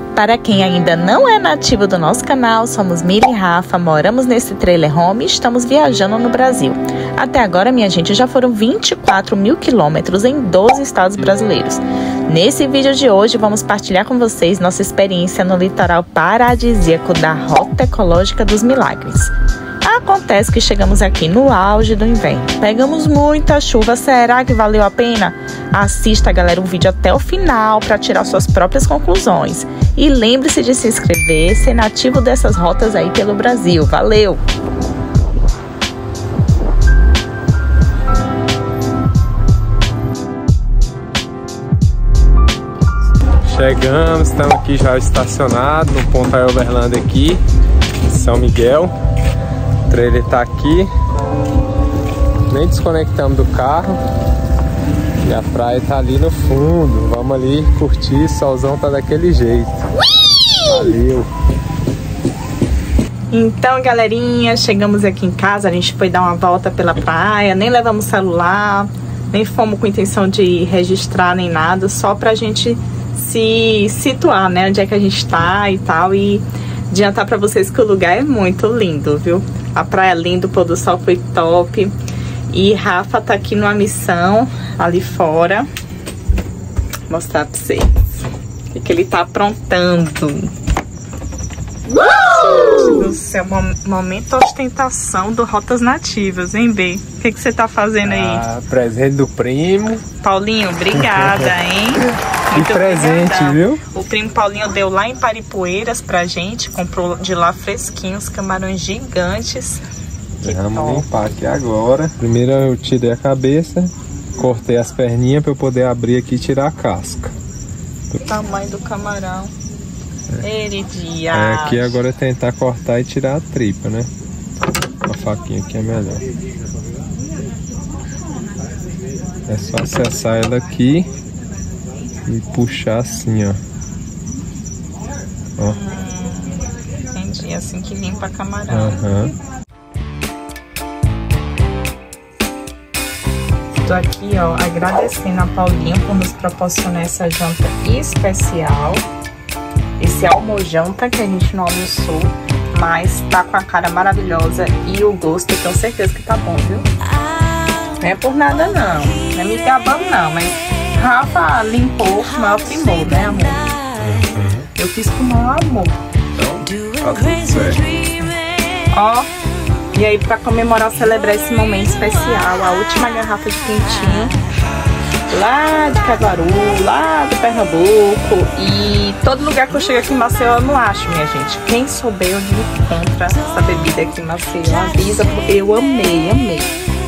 Para quem ainda não é nativo do nosso canal, somos Mila e Rafa, moramos nesse trailer home e estamos viajando no Brasil. Até agora, minha gente, já foram 24 mil quilômetros em 12 estados brasileiros. Nesse vídeo de hoje, vamos partilhar com vocês nossa experiência no litoral paradisíaco da Rota Ecológica dos Milagres. Acontece que chegamos aqui no auge do inverno. Pegamos muita chuva, será que valeu a pena? Assista, galera, o vídeo até o final para tirar suas próprias conclusões. E lembre-se de se inscrever, ser nativo dessas rotas aí pelo Brasil. Valeu! Chegamos, estamos aqui já estacionados no ponto a Overland aqui, São Miguel. O trailer tá aqui, nem desconectamos do carro e a praia tá ali no fundo. Vamos ali curtir, o solzão tá daquele jeito. Valeu! Então, galerinha, chegamos aqui em casa, a gente foi dar uma volta pela praia, nem levamos celular, nem fomos com intenção de registrar nem nada, só pra gente se situar, né, onde é que a gente tá e tal, e adiantar pra vocês que o lugar é muito lindo, viu? A praia é linda, o pôr do sol foi top. E Rafa tá aqui numa missão ali fora. Vou mostrar pra vocês o que ele tá aprontando. Do seu momento ostentação do Rotas Nativas, hein, B? O que você tá fazendo aí? Presente do primo. Paulinho, obrigada, hein? Muito presente, obrigada. Viu? O primo Paulinho deu lá em Paripoeiras pra gente, comprou de lá fresquinhos, camarões gigantes. Vamos limpar aqui agora. Primeiro eu tirei a cabeça, cortei as perninhas pra eu poder abrir aqui e tirar a casca. O tamanho do camarão. Ele aqui agora é tentar cortar e tirar a tripa, né? A faquinha aqui é melhor. É só acessar ela aqui e puxar assim, ó. Entendi, assim que limpa camarão. Tô aqui, ó, agradecendo a Paulinho por nos proporcionar essa janta especial. Esse almojanta que a gente não almoçou, mas tá com a cara maravilhosa e o gosto, eu tenho certeza que tá bom, viu? Não é por nada não, não é me gabando não, mas Rafa limpou com o maior primor, né, amor? Eu fiz com o maior amor. Então, tá tudo certo. Ó, e aí pra comemorar, celebrar esse momento especial, a última garrafa de quentinho lá de Caruaru, lá do Pernambuco, e todo lugar que eu chego aqui em Maceió eu não acho, minha gente. Quem souber onde encontra essa bebida aqui em Maceió, avisa, porque eu amei.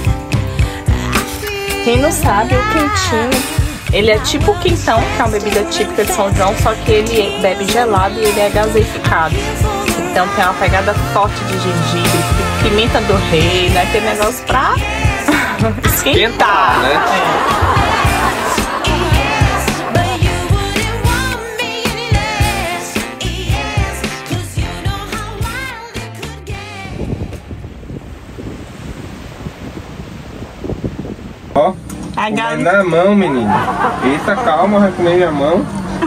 Quem não sabe, o quentinho, ele é tipo o quentão, que é uma bebida típica de São João, só que ele bebe gelado e ele é gaseificado. Então tem uma pegada forte de gengibre, pimenta do rei, né? Aquele negócio pra esquentar, né? Ó, comendo na mão, menino. Eita, calma, vai comer minha mão.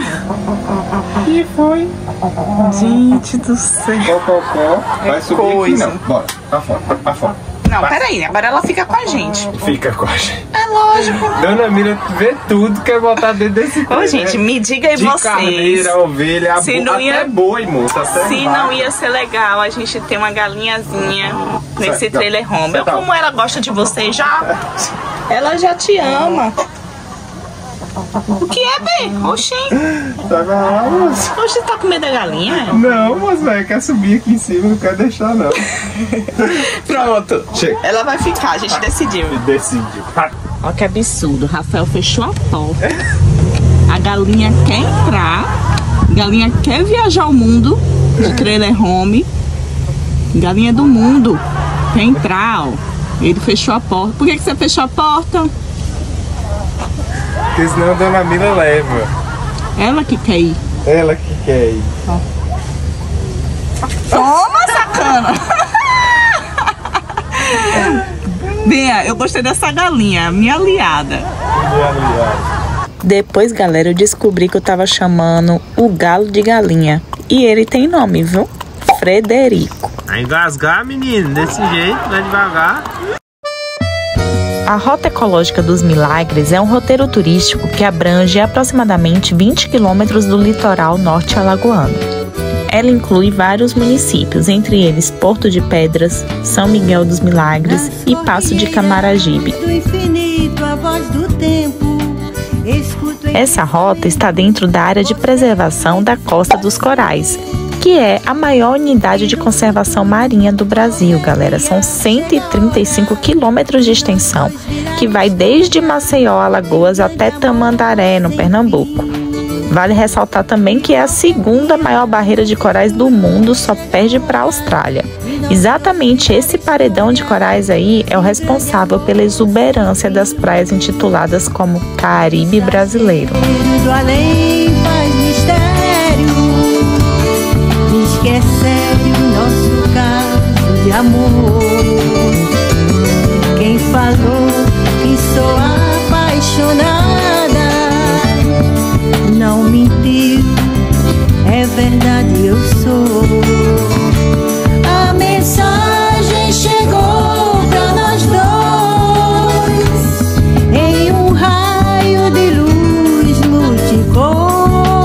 E foi. Gente do céu. Cococó. Vai subir aqui não. Bora, pra fora. Não, peraí, agora ela fica com a gente. Fica com a gente. É lógico. Dona Mila vê tudo, quer botar dentro desse trem. Ô, gente, me diga aí vocês. Carneira, ovelha, até boi, moça. Se não ia ser legal a gente ter uma galinhazinha nesse trailer home. Como ela gosta de você já, ela já te ama. O que é, bem? Oxi. Tá com a moça. Oxi, tá com medo da galinha? Não, moça, velho, quer subir aqui em cima, não quer deixar, não. Pronto. Chega. Ela vai ficar, a gente decidiu. Decidiu. Olha que absurdo. Rafael fechou a porta. A galinha quer entrar. A galinha quer viajar o mundo de trailer home. Galinha do mundo. Quer entrar, ó. Ele fechou a porta. Por que você fechou a porta? Porque senão a Dona Mila leva. Ela que quer ir. Ela que quer ir. Toma, sacana! Bem, eu gostei dessa galinha, minha aliada. Minha aliada. Depois, galera, eu descobri que eu tava chamando o galo de galinha. E ele tem nome, viu? Frederico. Vai engasgar, menino, desse jeito, vai devagar. A Rota Ecológica dos Milagres é um roteiro turístico que abrange aproximadamente 20 quilômetros do litoral norte alagoano. Ela inclui vários municípios, entre eles Porto de Pedras, São Miguel dos Milagres e Passo de Camaragibe. Essa rota está dentro da área de preservação da Costa dos Corais, que é a maior unidade de conservação marinha do Brasil, galera. São 135 quilômetros de extensão, que vai desde Maceió, Alagoas, até Tamandaré, no Pernambuco. Vale ressaltar também que é a segunda maior barreira de corais do mundo, só perde para a Austrália. Exatamente esse paredão de corais aí é o responsável pela exuberância das praias intituladas como Caribe brasileiro. Que é sério nosso caso de amor. Quem falou que sou apaixonada não mentiu, é verdade, eu sou. A mensagem chegou pra nós dois em um raio de luz multicor.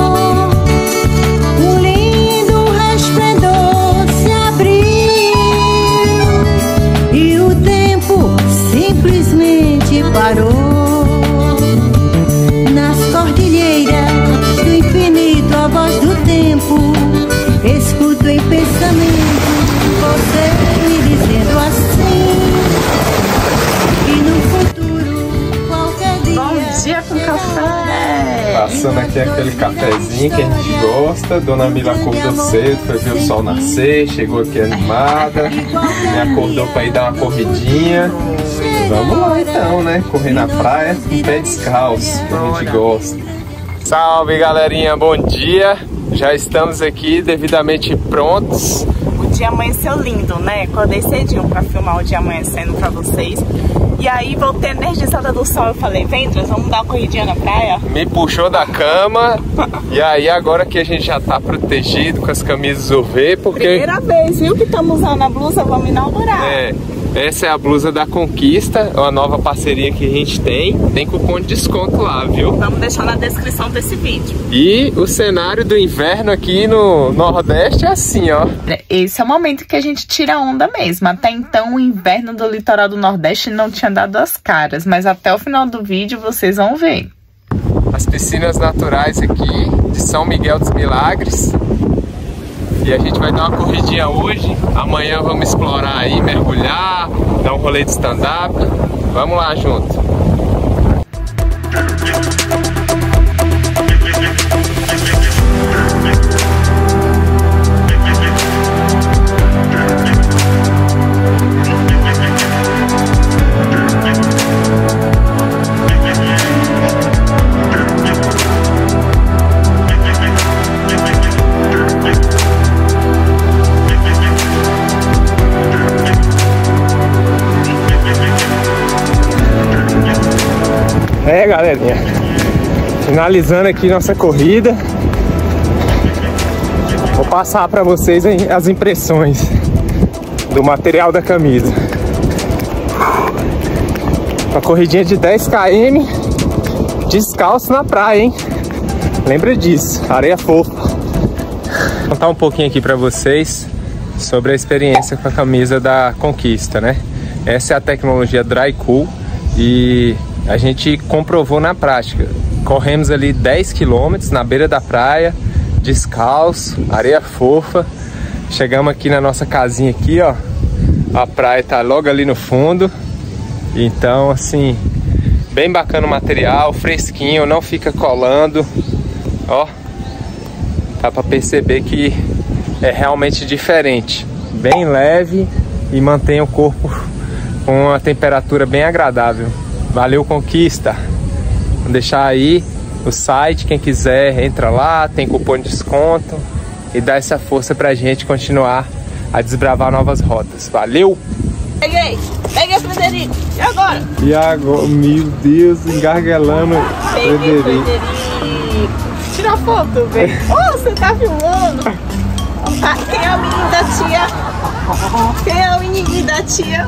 Parou nas cordilheiras do infinito, a voz do tempo. Escuto em pensamento você me dizendo assim, que no futuro, qualquer dia. Bom dia com café! Passando aqui aquele cafezinho que a gente gosta. Dona Mila acordou cedo, foi ver o sol nascer, chegou aqui animada, me acordou para ir dar uma corridinha. Vamos lá então, né? Correr na praia com pé descalço, que a gente gosta. Salve, galerinha, bom dia! Já estamos aqui devidamente prontos. O dia amanheceu lindo, né? Acordei cedinho pra filmar o dia amanhecendo pra vocês. E aí voltei energizada do sol, eu falei, Vendras, vamos dar uma corridinha na praia? Me puxou da cama. E aí agora que a gente já tá protegido com as camisas UV, porque... Primeira vez, viu, que estamos usando a blusa, vamos inaugurar. É. Essa é a blusa da Conquista, uma nova parceria que a gente tem cupom de desconto lá, viu? Vamos deixar na descrição desse vídeo. E o cenário do inverno aqui no Nordeste é assim, ó. Esse é o momento que a gente tira onda mesmo. Até então o inverno do litoral do Nordeste não tinha dado as caras, mas até o final do vídeo vocês vão ver. As piscinas naturais aqui de São Miguel dos Milagres. E a gente vai dar uma corridinha hoje, amanhã vamos explorar aí, mergulhar, dar um rolê de stand-up. Vamos lá junto. É, galerinha, finalizando aqui nossa corrida, vou passar para vocês as impressões do material da camisa. Uma corridinha de 10 km descalço na praia, hein? Lembra disso, areia fofa. Vou contar um pouquinho aqui para vocês sobre a experiência com a camisa da Conquista, né? Essa é a tecnologia Dry Cool e a gente comprovou na prática. Corremos ali 10 km na beira da praia, descalço, areia fofa. Chegamos aqui na nossa casinha aqui, ó. A praia tá logo ali no fundo. Então, assim, bem bacana o material, fresquinho, não fica colando. Ó, dá pra perceber que é realmente diferente. Bem leve e mantém o corpo com uma temperatura bem agradável. Valeu, Conquista! Vou deixar aí o site, quem quiser entra lá, tem cupom de desconto e dá essa força pra gente continuar a desbravar novas rotas. Valeu! Peguei, Frederico. E agora? E agora, meu Deus, engarguelando Frederico. Tira a foto, velho. Oh, você tá filmando? Quem é o menino da tia? Quem é o menino da tia?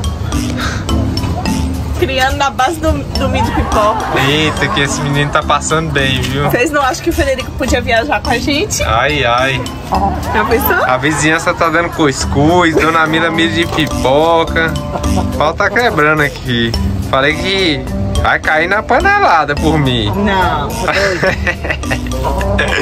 Criando na base do milho de pipoca. Eita, que esse menino tá passando bem, viu? Vocês não acham que o Frederico podia viajar com a gente? Ai, ai. Já pensou? A vizinhança tá dando cuscuz, Dona Mila milho de pipoca. O pau tá quebrando aqui. Falei que vai cair na panelada por mim. Não, tá doido.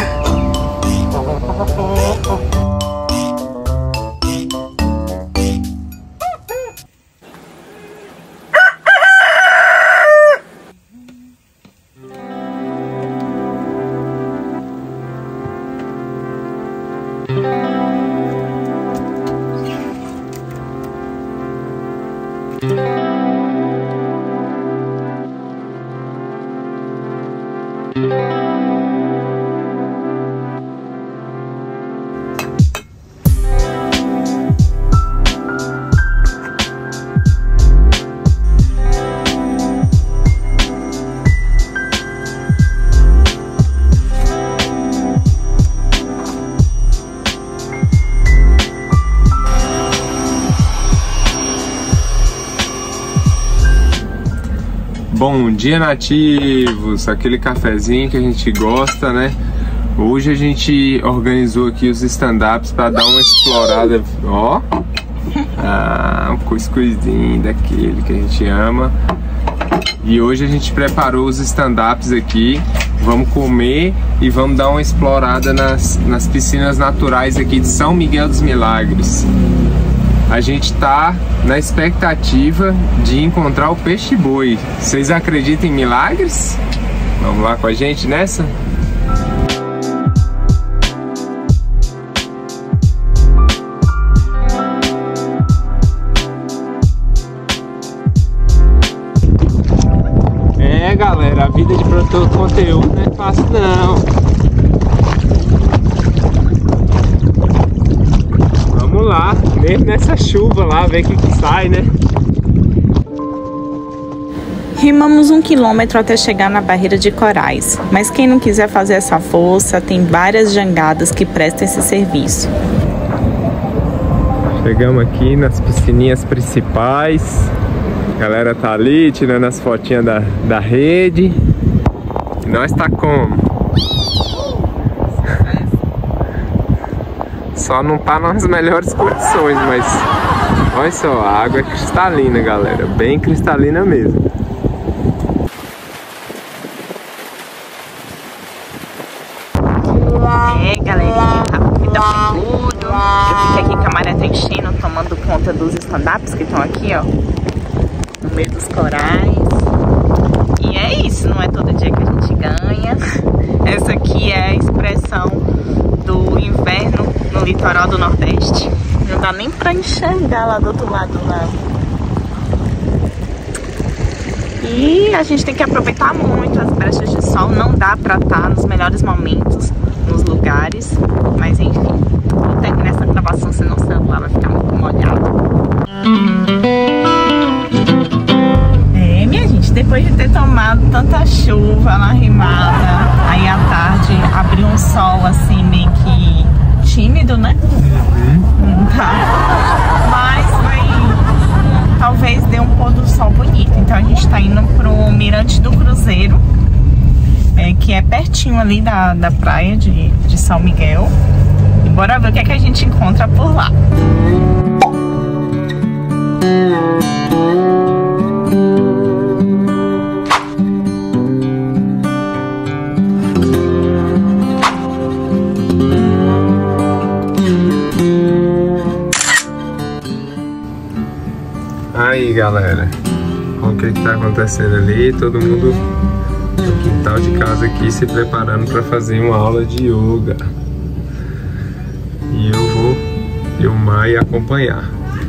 Bom dia, nativos! Aquele cafezinho que a gente gosta, né? Hoje a gente organizou aqui os stand-ups para dar uma explorada. Ó! Um cuscuzinho daquele que a gente ama. E hoje a gente preparou os stand-ups aqui. Vamos comer e vamos dar uma explorada nas piscinas naturais aqui de São Miguel dos Milagres. A gente tá na expectativa de encontrar o peixe-boi. Vocês acreditam em milagres? Vamos lá com a gente nessa? É, galera, a vida de produtor de conteúdo não é fácil não. Vamos lá, mesmo nessa chuva lá, ver o que sai, né? Remamos 1 quilômetro até chegar na barreira de corais, mas quem não quiser fazer essa força, tem várias jangadas que prestam esse serviço. Chegamos aqui nas piscininhas principais. A galera tá ali tirando as fotinhas da rede. E nós tá como? Só não tá nas melhores condições, mas olha só, a água é cristalina, galera, bem cristalina mesmo. É, galerinha, tá convidando tudo. Eu fiquei aqui com a Maria enchendo, tomando conta dos stand-ups que estão aqui, ó, no meio dos corais. E é isso, não é todo dia que a gente ganha. Essa aqui é a expressão do inverno no litoral do Nordeste. Não dá nem pra enxergar lá do outro lado, não. E a gente tem que aproveitar muito as brechas de sol. Não dá pra estar nos melhores momentos nos lugares, mas enfim, vou terminar essa gravação, senão o celular vai ficar muito molhado. É, minha gente, depois de ter tomado tanta chuva na rimada, aí à tarde abriu um sol assim meio que tímido, né? Tá. Mas talvez dê um pôr do sol bonito. Então a gente tá indo pro Mirante do Cruzeiro, que é pertinho ali da praia de São Miguel. E bora ver o que é que a gente encontra por lá. Aí, galera, olha o que tá acontecendo ali, todo mundo no quintal de casa aqui se preparando para fazer uma aula de yoga. E eu vou filmar e acompanhar.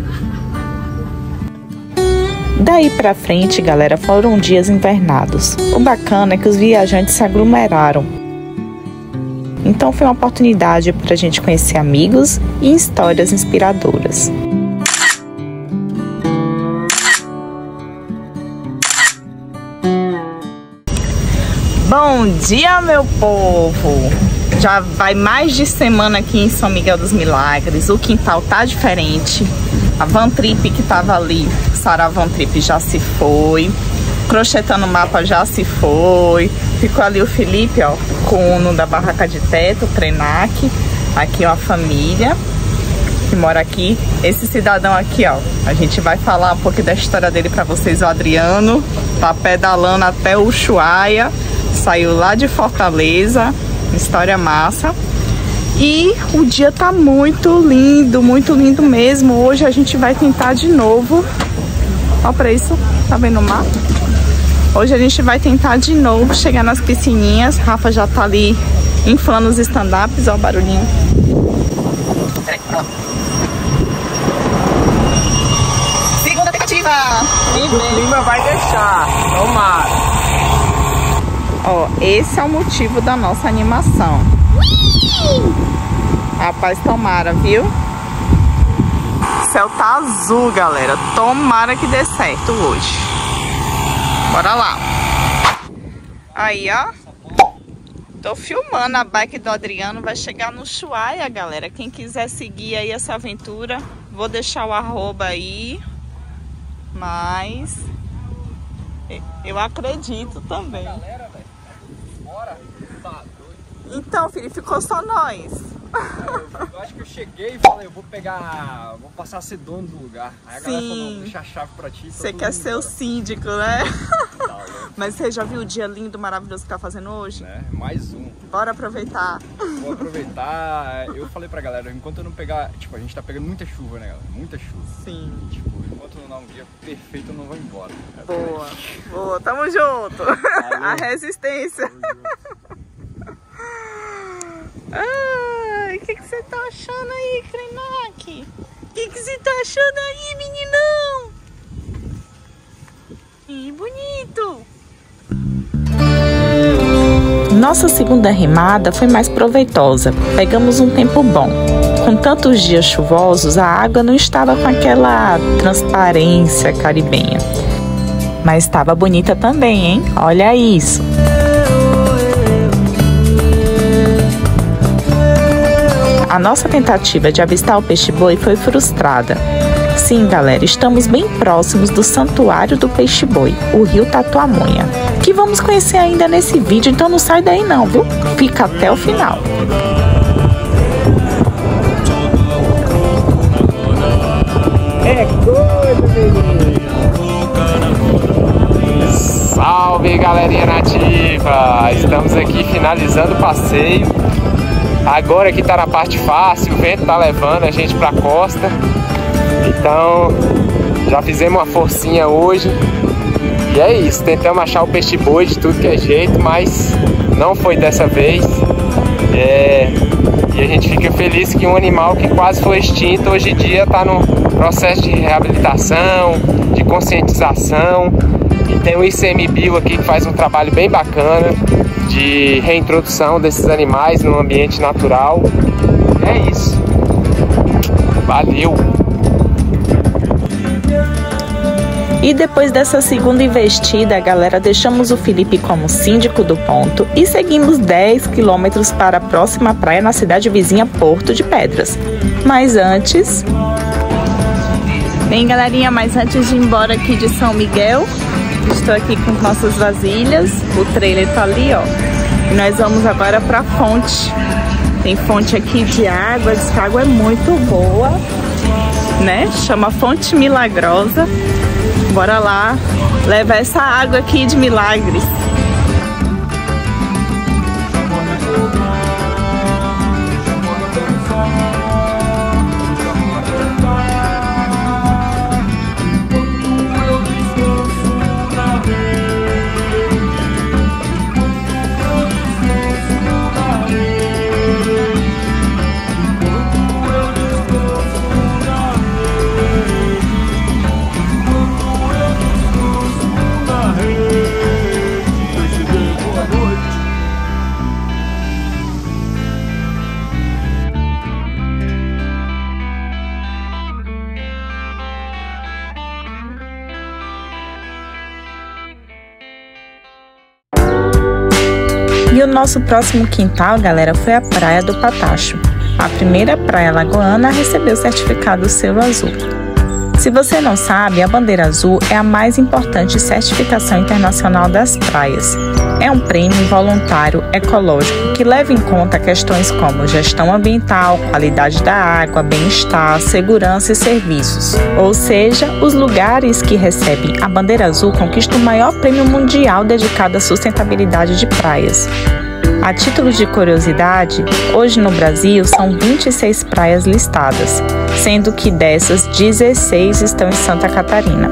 Daí pra frente, galera, foram dias invernados. O bacana é que os viajantes se aglomeraram. Então foi uma oportunidade pra gente conhecer amigos e histórias inspiradoras. Bom dia, meu povo! Já vai mais de semana aqui em São Miguel dos Milagres. O quintal tá diferente. A Van Trip que tava ali, Sarah Van Trip, já se foi. Crochetando o Mapa já se foi. Ficou ali o Felipe, ó, com o Uno da Barraca de Teto, o Krenak. Aqui ó, a família que mora aqui. Esse cidadão aqui, ó, a gente vai falar um pouco da história dele pra vocês. O Adriano tá pedalando até o Ushuaia. Saiu lá de Fortaleza. História massa. E o dia tá muito lindo mesmo. Hoje a gente vai tentar de novo. Ó pra isso, tá vendo o mar? Hoje a gente vai tentar de novo chegar nas piscininhas. Rafa já tá ali inflando os stand-ups, ó o barulhinho. Segunda tentativa! O clima vai deixar, tomara. Ó, esse é o motivo da nossa animação. Rapaz, tomara, viu? O céu tá azul, galera. Tomara que dê certo hoje. Bora lá. Aí, ó. Tô filmando a bike do Adriano. Vai chegar no Ushuaia, galera. Quem quiser seguir aí essa aventura, vou deixar o arroba aí. Mas eu acredito também. Então, filho, ficou só nós. Eu acho que eu cheguei e falei, eu vou pegar, vou passar a ser dono do lugar. Aí a galera falou, não, deixa a chave pra ti. Você quer ser o síndico, né? Mas você já viu o dia lindo, maravilhoso que tá fazendo hoje? Né? Mais um. Bora aproveitar. Vou aproveitar. Eu falei pra galera, enquanto eu não pegar, tipo, a gente tá pegando muita chuva, né, galera? Muita chuva. Sim. Tipo, enquanto não dá um dia perfeito, eu não vou embora. Boa, boa, tamo junto. Valeu. A resistência. Ai, o que você tá achando aí, Krenak? O que você tá achando aí, meninão? Ih, bonito. Nossa segunda remada foi mais proveitosa. Pegamos um tempo bom. Com tantos dias chuvosos, a água não estava com aquela transparência caribenha. Mas estava bonita também, hein? Olha isso. A nossa tentativa de avistar o peixe-boi foi frustrada. Sim, galera, estamos bem próximos do Santuário do Peixe-Boi, o Rio Tatuamonha, que vamos conhecer ainda nesse vídeo, então não sai daí não, viu? Fica até o final. É coisa, menino. Salve, galerinha nativa! Estamos aqui finalizando o passeio. Agora que tá na parte fácil, o vento tá levando a gente pra costa. Então, já fizemos uma forcinha hoje. E é isso, tentamos achar o peixe-boi de tudo que é jeito, mas não foi dessa vez. E a gente fica feliz que um animal que quase foi extinto, hoje em dia tá no processo de reabilitação, de conscientização. E tem o ICMBio aqui que faz um trabalho bem bacana de reintrodução desses animais no ambiente natural. É isso. Valeu! E depois dessa segunda investida, galera, deixamos o Felipe como síndico do ponto e seguimos 10 quilômetros para a próxima praia na cidade vizinha Porto de Pedras. Mas antes... Bem, galerinha, mas antes de ir embora aqui de São Miguel, estou aqui com nossas vasilhas, o trailer tá ali, ó. E nós vamos agora pra fonte. Tem fonte aqui de água, diz que a água é muito boa, né? Chama Fonte Milagrosa. Bora lá levar essa água aqui de milagres. nosso próximo quintal, galera, foi a Praia do Patacho. A primeira praia lagoana a receber o certificado Selo Azul. Se você não sabe, a bandeira azul é a mais importante certificação internacional das praias. É um prêmio voluntário ecológico que leva em conta questões como gestão ambiental, qualidade da água, bem-estar, segurança e serviços. Ou seja, os lugares que recebem a bandeira azul conquistam o maior prêmio mundial dedicado à sustentabilidade de praias. A título de curiosidade, hoje no Brasil são 26 praias listadas, sendo que dessas 16 estão em Santa Catarina.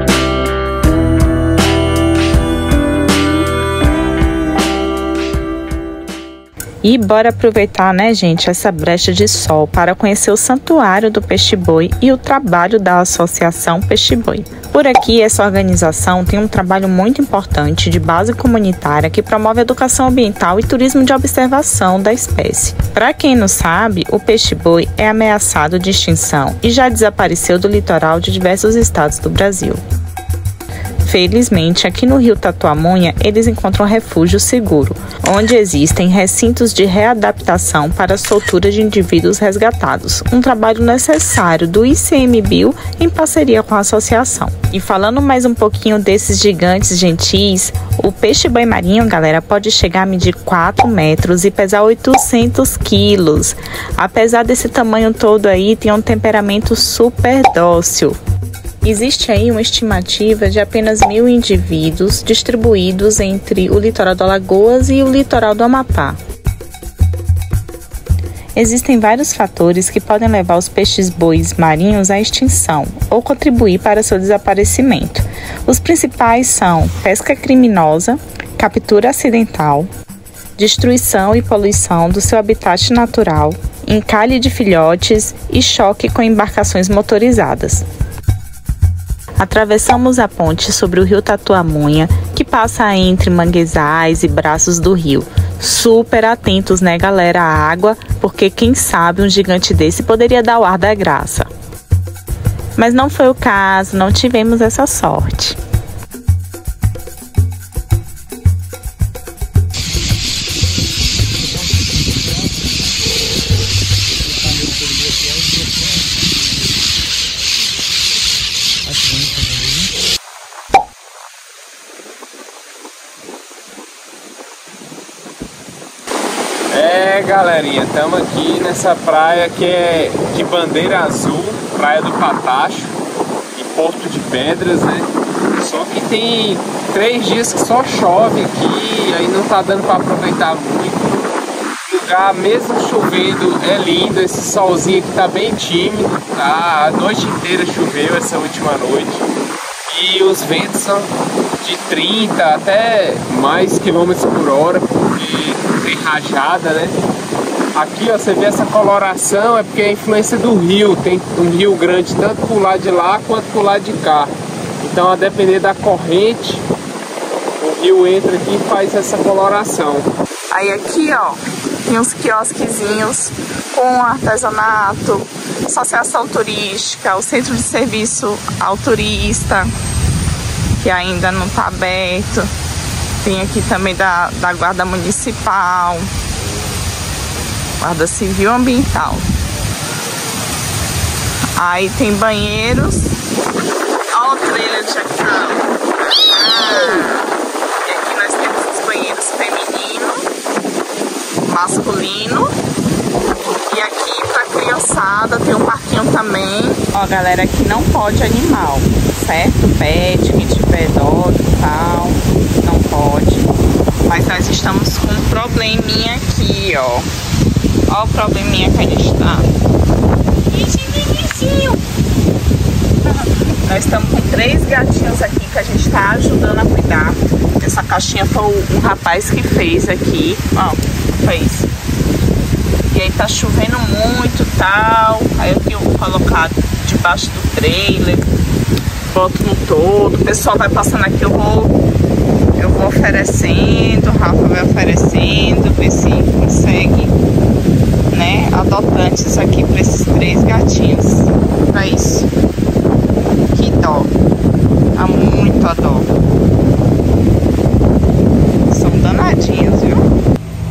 E bora aproveitar, né, gente, essa brecha de sol para conhecer o Santuário do Peixe-Boi e o trabalho da Associação Peixe-Boi. Por aqui, essa organização tem um trabalho muito importante de base comunitária que promove educação ambiental e turismo de observação da espécie. Para quem não sabe, o peixe-boi é ameaçado de extinção e já desapareceu do litoral de diversos estados do Brasil. Felizmente, aqui no Rio Tatuamunha, eles encontram refúgio seguro, onde existem recintos de readaptação para a soltura de indivíduos resgatados, um trabalho necessário do ICMBio em parceria com a associação. E falando mais um pouquinho desses gigantes gentis, o peixe-boi marinho, galera, pode chegar a medir 4 metros e pesar 800 quilos. Apesar desse tamanho todo aí, tem um temperamento super dócil. Existe aí uma estimativa de apenas 1.000 indivíduos distribuídos entre o litoral do Alagoas e o litoral do Amapá. Existem vários fatores que podem levar os peixes-bois marinhos à extinção ou contribuir para seu desaparecimento. Os principais são pesca criminosa, captura acidental, destruição e poluição do seu habitat natural, encalhe de filhotes e choque com embarcações motorizadas. Atravessamos a ponte sobre o rio Tatuamunha, que passa entre manguezais e braços do rio. Super atentos, né, galera, à água, porque quem sabe um gigante desse poderia dar o ar da graça. Mas não foi o caso, não tivemos essa sorte. Galerinha, estamos aqui nessa praia que é de bandeira azul, Praia do Patacho, em Porto de Pedras, né? Só que tem 3 dias que só chove aqui, aí não tá dando para aproveitar muito. O lugar, mesmo chovendo, é lindo, esse solzinho aqui tá bem tímido, tá? A noite inteira choveu essa última noite. E os ventos são de 30 até mais quilômetros por hora, porque tem rajada, né? Aqui, ó, você vê essa coloração, é porque é a influência do rio. Tem um rio grande tanto pro lado de lá quanto pro lado de cá. Então, a depender da corrente, o rio entra aqui e faz essa coloração. Aí aqui, ó, tem uns quiosquezinhos com artesanato, associação turística, o centro de serviço ao turista, que ainda não tá aberto. Tem aqui também da Guarda Municipal, Guarda Civil Ambiental. Aí tem banheiros. Olha o trailer de acá. E aqui nós temos os banheiros feminino, masculino. E aqui pra criançada tem um parquinho também. Ó, galera, aqui não pode animal, certo? Pet, quem tiver dog e tal, não pode. Mas nós estamos com um probleminha aqui, ó. Olha o probleminha que a gente tá. Esse bebezinho. Nós estamos com 3 gatinhos aqui que a gente tá ajudando a cuidar. Essa caixinha foi um rapaz que fez aqui. Ó, fez. E aí tá chovendo muito e tal. Aí eu tenho colocado debaixo do trailer. Boto no todo. O pessoal vai passando aqui, eu vou oferecendo. O Rafa vai oferecendo. Ver se consegue, né, adotantes aqui para esses 3 gatinhos. Pra isso. Que dó. Há muito a dó. São danadinhos, viu?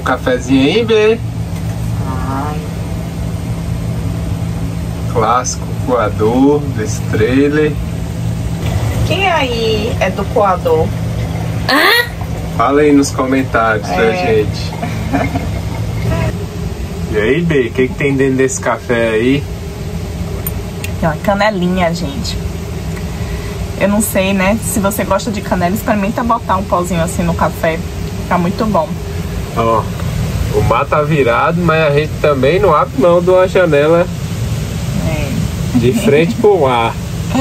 cafezinho aí, B? Ai. Clássico coador desse trailer. Quem aí é do coador? Fala aí nos comentários pra gente. E aí, B, o que tem dentro desse café aí? Tem uma canelinha, gente. Eu não sei, né? Se você gosta de canela, experimenta botar um pauzinho assim no café. Fica muito bom. Ó, o mar tá virado, mas a gente também não abre mão de uma janela de frente pro mar.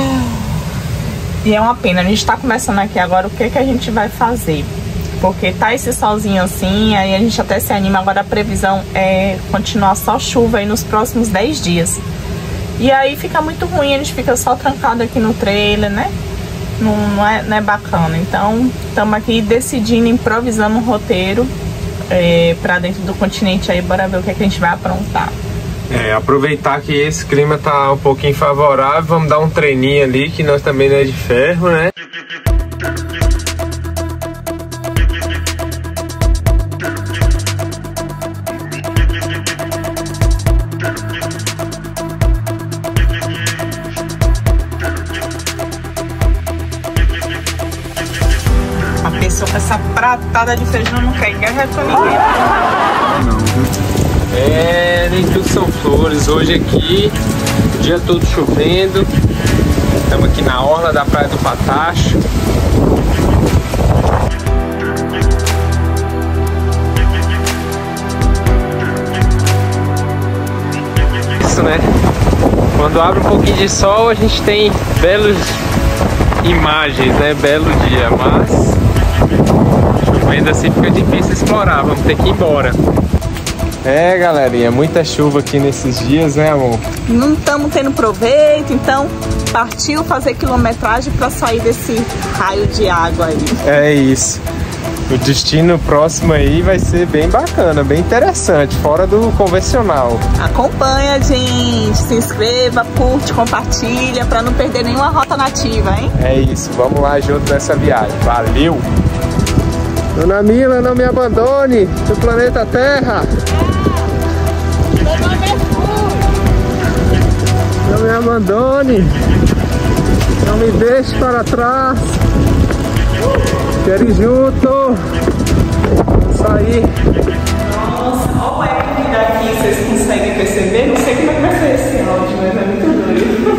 E é uma pena, a gente tá começando aqui agora o que a gente vai fazer. Porque tá esse solzinho assim, aí a gente até se anima. Agora a previsão é continuar só chuva aí nos próximos 10 dias. E aí fica muito ruim, a gente fica só trancado aqui no trailer, né? Não é bacana. Então estamos aqui decidindo, improvisando um roteiro pra dentro do continente aí. Bora ver o que a gente vai aprontar. Aproveitar que esse clima tá um pouquinho favorável, vamos dar um treininho ali, que nós também não é de ferro, né? A pessoa com essa pratada de feijão não quer guerra com ninguém. Nem tudo são flores. Hoje aqui, o dia todo chovendo. Estamos aqui na orla da Praia do Patacho. Isso, né? Quando abre um pouquinho de sol, a gente tem belas imagens, né? Belo dia, mas chovendo assim fica difícil explorar. Vamos ter que ir embora. Galerinha, muita chuva aqui nesses dias, né, amor? Não estamos tendo proveito, então partiu fazer quilometragem para sair desse raio de água aí. É isso. O destino próximo aí vai ser bem bacana, bem interessante, fora do convencional. Acompanha, gente, se inscreva, curte, compartilha para não perder nenhuma rota nativa, hein? É isso, vamos lá junto nessa viagem. Valeu! Dona Mila, não me abandone do planeta Terra! Não me abandone! Não me deixe para trás! Quero ir junto! Sair! Nossa, olha o eco daqui, vocês conseguem perceber? Não sei como é que vai ser esse áudio, mas é muito doido.